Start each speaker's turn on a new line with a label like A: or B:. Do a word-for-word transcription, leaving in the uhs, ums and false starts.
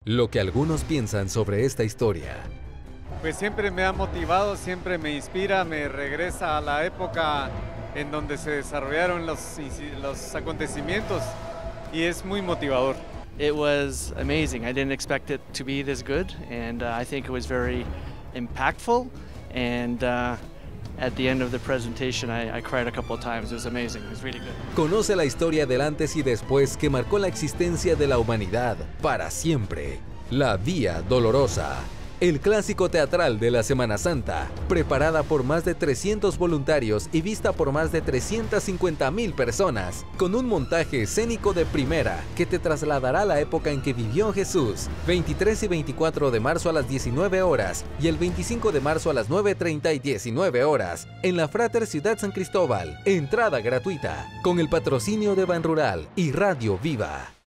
A: Lo que algunos piensan sobre esta historia.
B: Pues siempre me ha motivado, siempre me inspira, me regresa a la época en donde se desarrollaron los, los acontecimientos y es muy motivador.
C: It was amazing. I didn't expect it to be this good, and uh, I think it was very impactful. And uh, at the end of the presentation, I, I cried a couple of times. It was amazing. It was really good.
A: Conoce la historia del antes y después que marcó la existencia de la humanidad para siempre. La Vía Dolorosa. El clásico teatral de la Semana Santa, preparada por más de trescientos voluntarios y vista por más de trescientas cincuenta mil personas, con un montaje escénico de primera que te trasladará a la época en que vivió Jesús, veintitrés y veinticuatro de marzo a las diecinueve horas y el veinticinco de marzo a las nueve treinta y diecinueve horas, en la Frater Ciudad San Cristóbal, entrada gratuita, con el patrocinio de Ban Rural y Radio Viva.